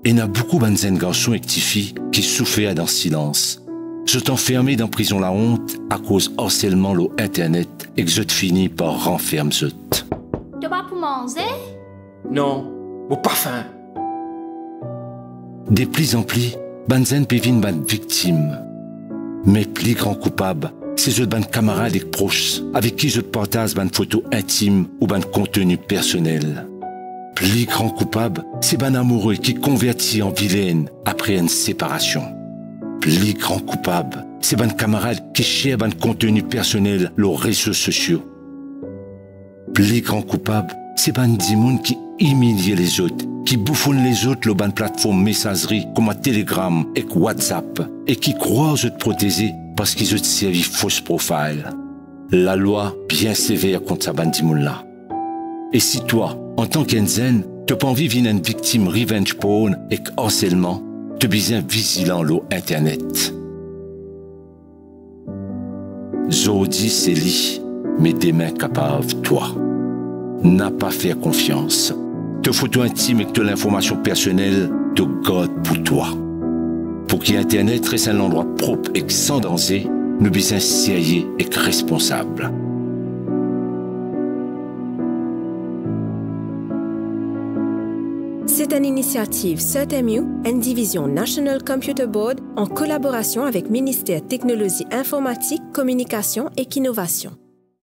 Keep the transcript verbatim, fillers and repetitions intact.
et n'a beaucoup de jeunes garçons et petites filles qui souffrent dans le silence. Je t'enfermé dans prison la honte à cause harcèlement l'eau internet et que je te finis par renfermer je. Tu vas pour manger? Non, au parfum. De plus en plus, Banzen peut venir ban victime. Mais plus grand coupable, c'est je ban camarades et proches avec qui je partage ban photos intimes ou ban contenu personnel. Plus grand coupable, c'est ban amoureux qui convertit en vilaine après une séparation. Plus grand coupable, c'est ban camarades qui cherchent ban contenu personnel leurs réseaux sociaux. Plus grand coupable, c'est ban dimoun qui humilie les autres, qui bouffonnent les autres le ban plateforme messagerie comme à Telegram et WhatsApp et qui croient se protéger parce qu'ils ont servi fausse profile. La loi bien sévère contre sa ban dimoun là. Et si toi, en tant qu'enzen, tu n'as pas envie de vivre une victime revenge porn et harcèlement, tu es bien vigilant l'eau internet. Zodi c'est lit, mais des mains capables, toi. N'a pas fait confiance. Te photos intimes et que l'information personnelle te garde pour toi. Pour qu'Internet reste un endroit propre et sans danger, nous sommes sérieux et responsables. C'est une initiative C E T M U, une division National Computer Board, en collaboration avec le ministère Technologie Informatique, Communication et Innovation.